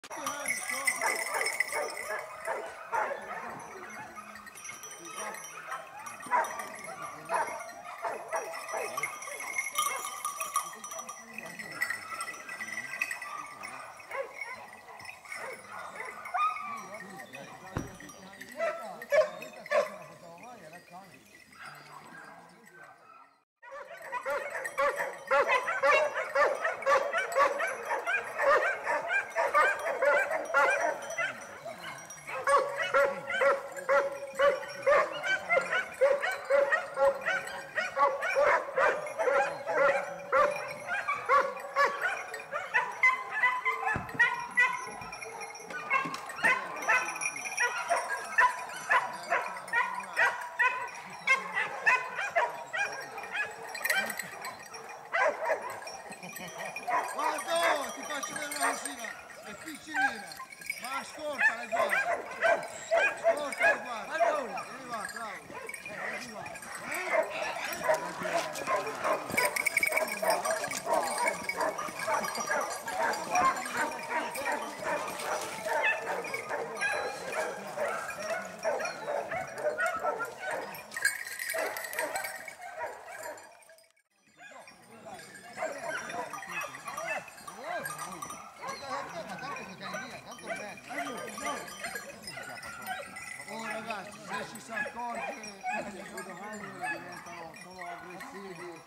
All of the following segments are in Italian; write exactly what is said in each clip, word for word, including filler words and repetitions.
Guarda, ti faccio vedere una cosina, è piccinina, ma ascolta le guarda, ascolta le guarda, vieni qua, bravo, vieni Oh ragazzi, se ci si accorge che i domani diventano solo aggressivi,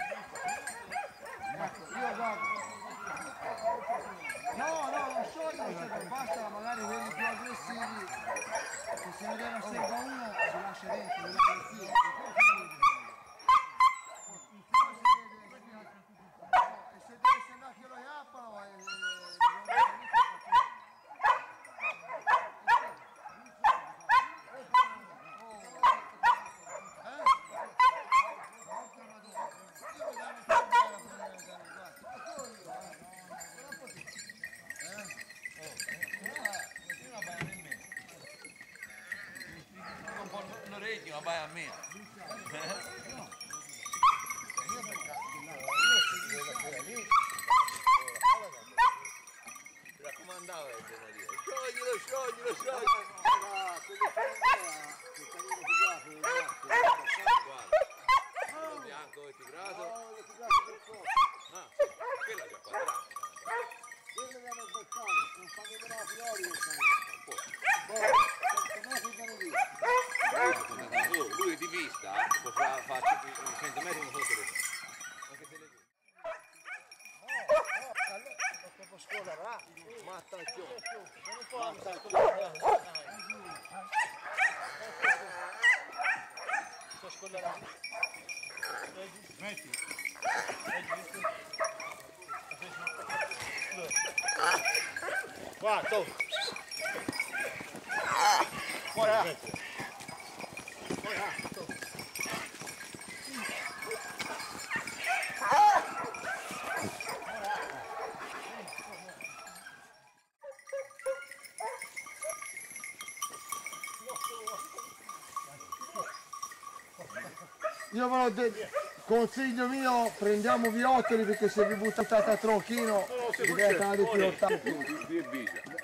ecco, io guardo, no, no, non sciogliere, basta magari quelli più aggressivi, che se ne deve osserva uno si lascia dentro, li lascia via. E se deve sembrare che lo chiappano, l'orecchio, ma vai a me. Mi raccomandavo il generiere. Scioglilo, scioglilo, scioglilo. Guarda, quello bianco e tigrato. Ah, quello ha già quattro anni. quello che hanno beccato, non fanno vedere fiori Oh, lui è di vista, può fare cento metri non so se le anche se le vede. Oh, oh, allora, dopo scolerà, ma attenzione, non può andare. Si scolerà. Metti. Guarda, oh. Fuori, io ve l'ho detto, consiglio mio, prendiamo viottoli perché se vi buttate a tronchino diventa una difficoltà.